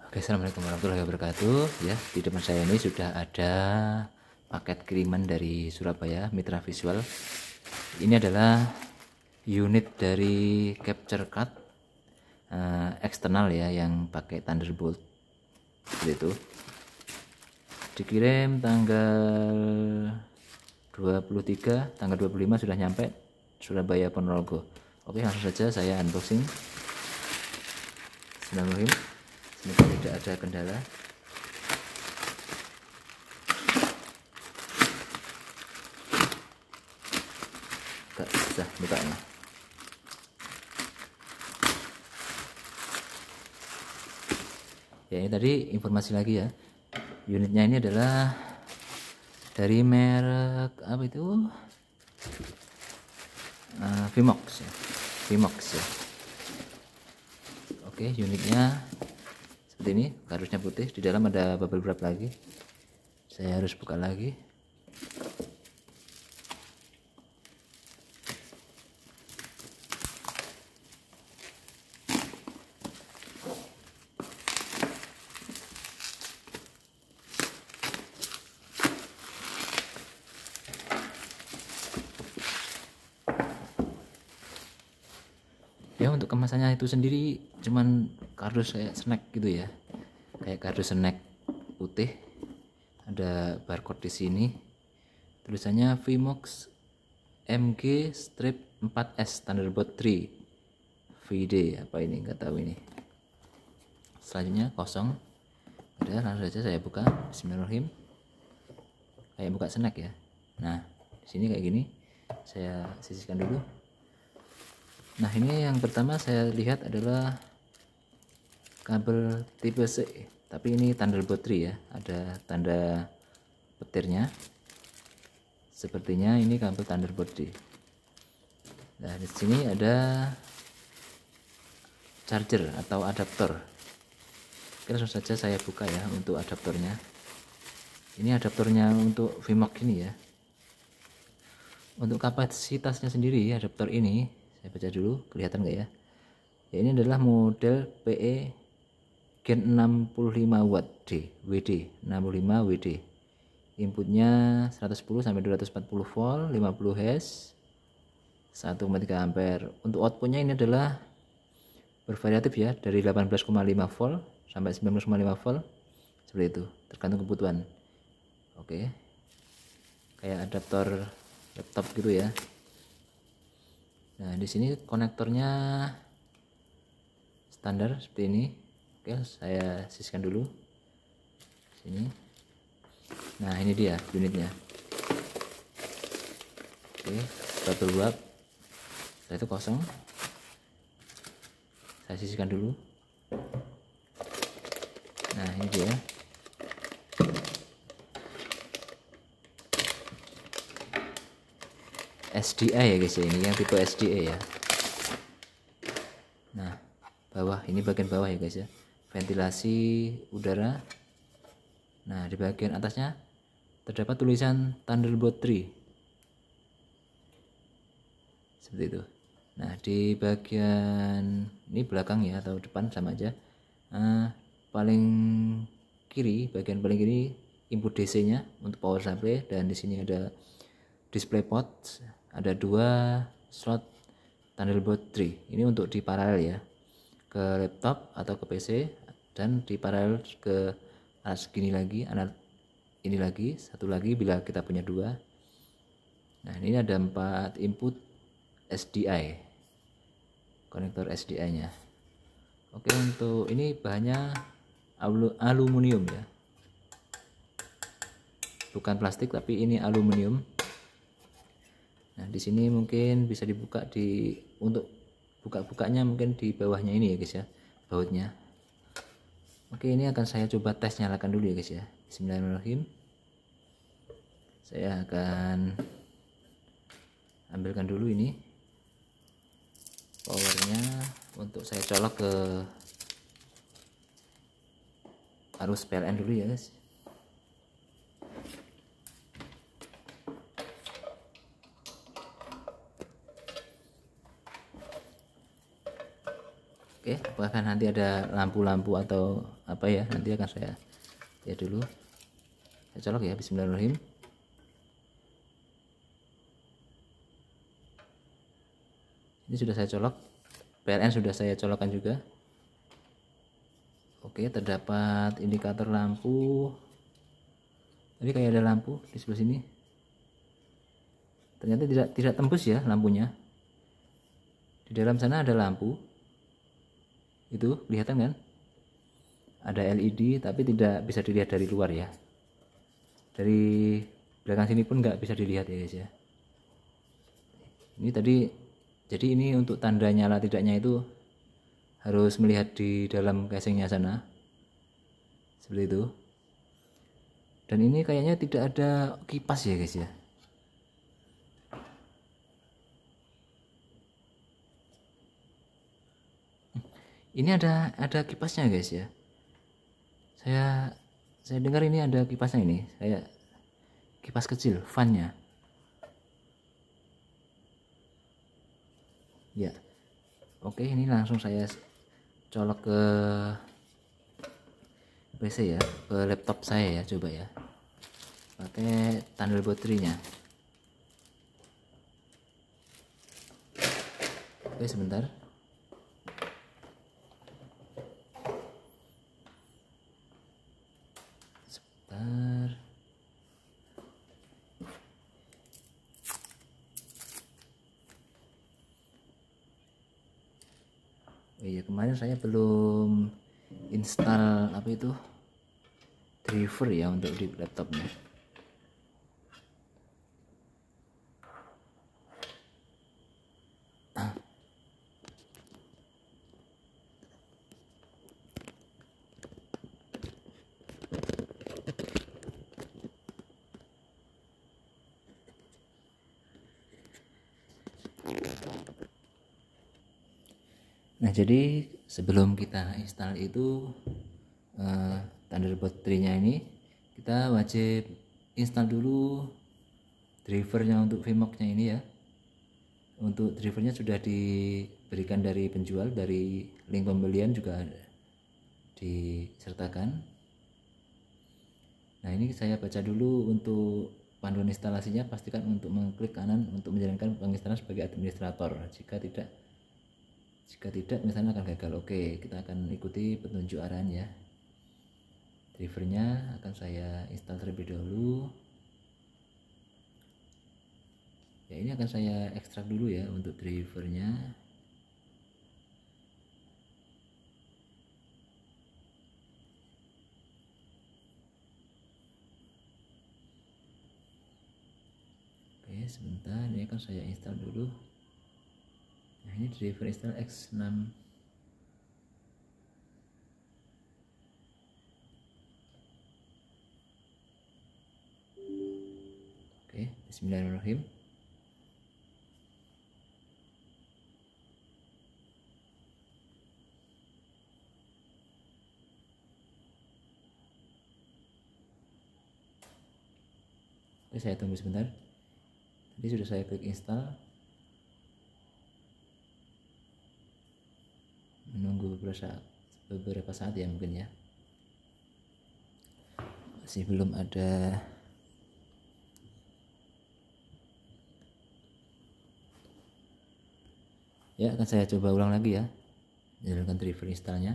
Oke, assalamualaikum warahmatullahi wabarakatuh. Ya, di depan saya ini sudah ada paket kiriman dari Surabaya Mitra Visual. Ini adalah unit dari capture card eksternal ya, yang pakai Thunderbolt seperti itu. Dikirim tanggal 23, tanggal 25 sudah nyampe Surabaya Ponorogo. Oke, langsung saja saya unboxing. Bismillahirrahmanirrahim. Semoga tidak ada kendala. Gak susah bukanya. Ya, ini tadi informasi lagi ya. Unitnya ini adalah dari merek apa itu? Vimox ya. Vimox ya. Oke, unitnya seperti ini, kardusnya putih, di dalam ada bubble wrap lagi. Saya harus buka lagi. Ya, untuk kemasannya itu sendiri cuman kardus kayak snack gitu ya, kayak kardus snack putih, ada barcode di sini, tulisannya Vimox MG strip 4S Thunderbolt 3 VD, apa ini nggak tahu ini. Selanjutnya kosong, udah langsung saja saya buka. Bismillahirrahmanirrahim. Kayak buka snack ya. Nah, di sini kayak gini, saya sisihkan dulu. Nah, ini yang pertama saya lihat adalah kabel tipe C, tapi ini Thunderbolt 3 ya, ada tanda petirnya. Sepertinya ini kabel Thunderbolt 3. Nah, di sini ada charger atau adaptor. Oke, langsung saja saya buka ya untuk adaptornya. Ini adaptornya untuk Vimox ini ya. Untuk kapasitasnya sendiri, adaptor ini saya baca dulu, kelihatan nggak ya? Ya, ini adalah model PE Gen 65 watt WD 65 WD. Inputnya 110 sampai 240 volt, 50 Hz, 1,3 ampere. Untuk outputnya ini adalah bervariatif ya, dari 18,5 volt sampai 19,5 volt, seperti itu, tergantung kebutuhan. Oke, kayak adaptor laptop gitu ya. Nah, di sini konektornya standar seperti ini. Oke, saya sisihkan dulu sini. Nah, ini dia unitnya. Oke, bubble wrap. Setelah itu kosong, saya sisihkan dulu. Nah, ini dia. SDA ya guys ya, ini yang tipe SDA ya. Nah, bawah ini bagian bawah ya guys ya, ventilasi udara. Nah, di bagian atasnya terdapat tulisan Thunderbolt 3 seperti itu. Nah, di bagian ini belakang ya atau depan sama aja. Paling kiri, bagian paling kiri input DC nya untuk power supply, dan di sini ada display port, ada 2 slot Thunderbolt 3. Ini untuk di paralel ya, ke laptop atau ke PC, dan di paralel ke alat segini lagi, alat ini lagi, satu lagi bila kita punya 2. Nah, ini ada 4 input SDI, konektor SDI nya. Oke, untuk ini bahannya aluminium ya, bukan plastik tapi ini aluminium. Nah, di sini mungkin bisa dibuka untuk buka-bukanya mungkin di bawahnya ini ya guys ya, bautnya. Oke, ini akan saya coba tes nyalakan dulu ya guys ya. Bismillahirrahmanirrahim. Saya akan ambilkan dulu ini powernya untuk saya colok ke arus PLN dulu ya guys. Oke, Oke, apakah nanti ada lampu-lampu atau apa ya, nanti akan saya lihat dulu. Saya colok ya, bismillahirrahmanirrahim. Ini sudah saya colok, PLN sudah saya colokkan juga. Oke, terdapat indikator lampu. Tadi kayak ada lampu di sebelah sini. Ternyata tidak tembus ya lampunya. Di dalam sana ada lampu. Itu kelihatan kan? Ada LED tapi tidak bisa dilihat dari luar ya. Dari belakang sini pun nggak bisa dilihat ya guys ya. Ini tadi, jadi ini untuk tanda nyala tidaknya itu harus melihat di dalam casingnya sana. Seperti itu. Dan ini kayaknya tidak ada kipas ya guys ya. Ini ada kipasnya guys ya. Saya dengar ini ada kipasnya ini. Kipas kecil, fan-nya. Ya. Oke, ini langsung saya colok ke PC ya, ke laptop saya ya, coba ya. Pakai Thunderbolt 3-nya. Oke, sebentar. Sebentar. Oh iya, kemarin saya belum install apa itu driver ya untuk di laptopnya. Nah, jadi sebelum kita install itu Thunderbolt 3-nya ini, kita wajib install dulu drivernya untuk Vmux-nya ini ya. Untuk drivernya sudah diberikan dari penjual, dari link pembelian juga disertakan. Nah, ini saya baca dulu untuk panduan instalasinya. Pastikan untuk mengklik kanan untuk menjalankan penginstalan sebagai administrator. Jika tidak misalnya akan gagal. Oke, kita akan ikuti petunjuk arahan ya. Drivernya akan saya install terlebih dahulu. Ya, ini akan saya ekstrak dulu ya untuk drivernya. Oke, sebentar, ini akan saya install dulu. Nah, ini driver install X6. Oke, bismillahirrahmanirrahim. Oke, saya tunggu sebentar. Tadi sudah saya klik install. Menunggu beberapa saat ya mungkin ya. Masih belum ada. Ya, akan saya coba ulang lagi ya, jalankan driver installnya.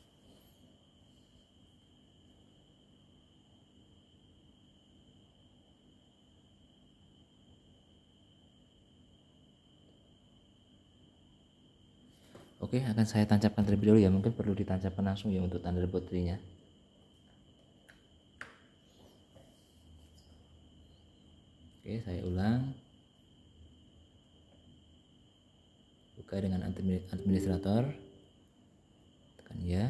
Oke, akan saya tancapkan terlebih dahulu ya, mungkin perlu ditancapkan langsung ya untuk Thunderbolt 3-nya. Oke, saya ulang. Buka dengan administrator. Tekan ya.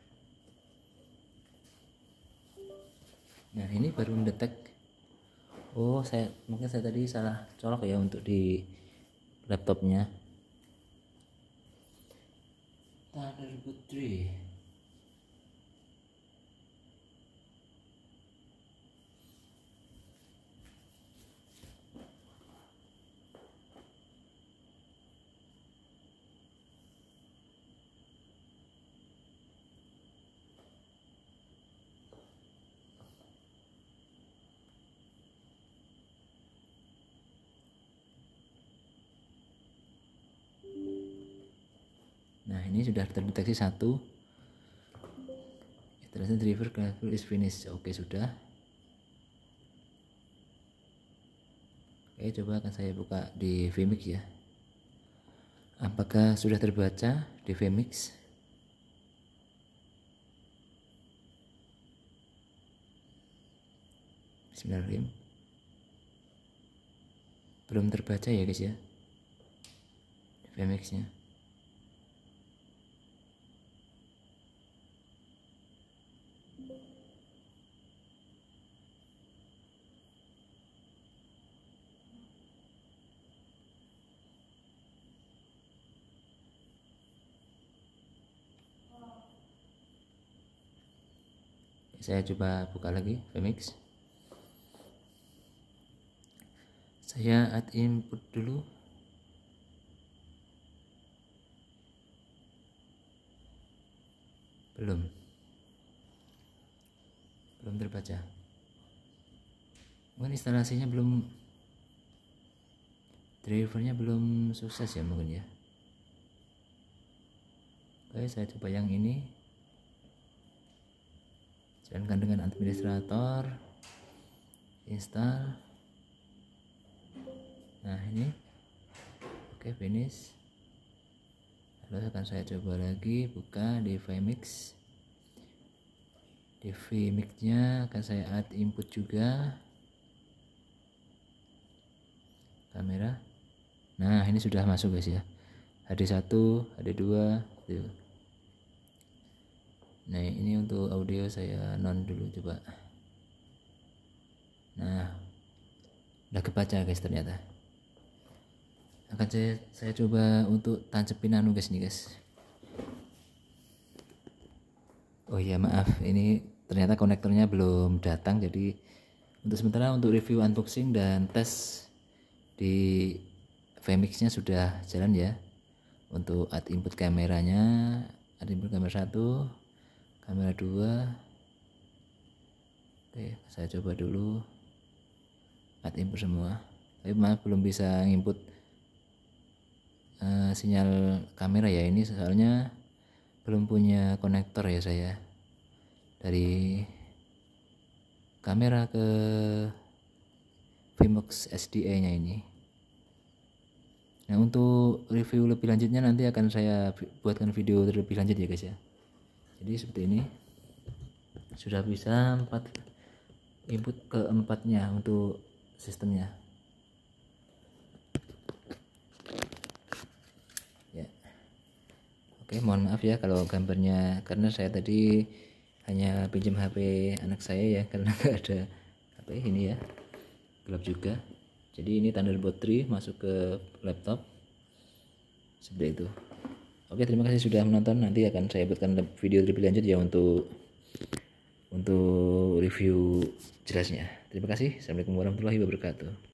Nah, ini baru mendetek Oh, mungkin saya tadi salah colok ya untuk di laptopnya. Thunderbolt 3. Nah, ini sudah terdeteksi satu. Ternyata driver is finish. Oke, sudah. Oke, coba akan saya buka di Vmix ya. Apakah sudah terbaca di Vmix? Bismillahirrahmanirrahim. Belum terbaca ya guys ya, di Vmix nya. Saya coba buka lagi Vmix. Saya add input dulu. Belum terbaca. Mungkin instalasinya belum, drivernya belum sukses ya mungkin ya. Oke, saya coba yang ini. Jalankan dengan administrator, install. Nah, ini oke, finish. Lalu akan saya coba lagi buka di Vmix. Di Vmix nya akan saya add input juga, kamera. Nah, ini sudah masuk guys ya, HD1, HD2 tuh. Nah, ini untuk audio saya non dulu coba. Nah, udah kebaca guys ternyata. Akan saya coba untuk tancepin anu guys nih guys. Oh iya, maaf, ini ternyata konektornya belum datang, jadi untuk sementara untuk review unboxing dan tes di Vmix nya sudah jalan ya. Untuk add input kameranya, add input kamera 1, kamera 2. Oke, saya coba dulu add input semua. Tapi maaf belum bisa input sinyal kamera ya, ini soalnya belum punya konektor ya saya dari kamera ke Vmix SDA nya ini. Nah, untuk review lebih lanjutnya nanti akan saya buatkan video terlebih lanjut ya guys ya. Jadi seperti ini, sudah bisa input keempatnya untuk sistemnya ya. Oke, mohon maaf ya kalau gambarnya, karena saya tadi hanya pinjam HP anak saya ya, karena nggak ada HP ini ya, gelap juga. Jadi ini Thunderbolt 3 masuk ke laptop seperti itu. Oke, terima kasih sudah menonton. Nanti akan saya buatkan video lebih lanjut ya untuk review jelasnya. Terima kasih. Assalamualaikum warahmatullahi wabarakatuh.